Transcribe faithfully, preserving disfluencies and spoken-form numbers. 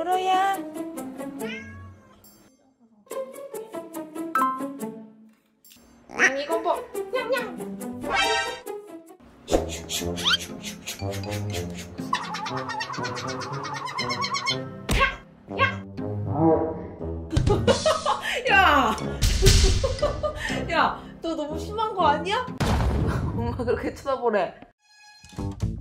보로야. 냥 이거 봐. 냥냥. 야! 야! 너 너무 심한 거 아니야? 엄마 그렇게 쳐다보래.